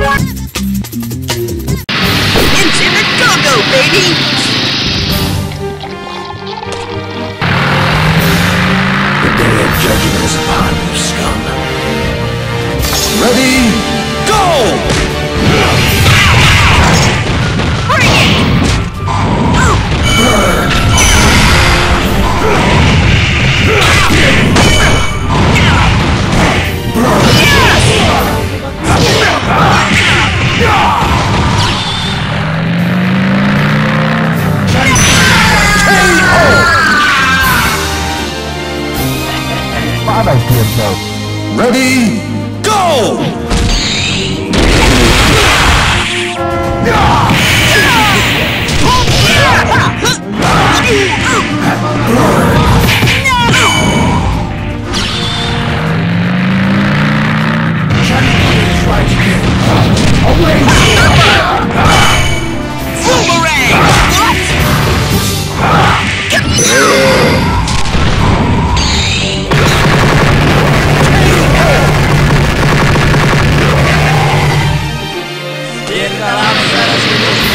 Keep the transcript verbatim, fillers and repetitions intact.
Into the go-go, baby! The day of judgment is upon you, scum. Ready, go! Bring it! Burn! Bad idea, though. Ready, go! Boomerang! Di dalam garis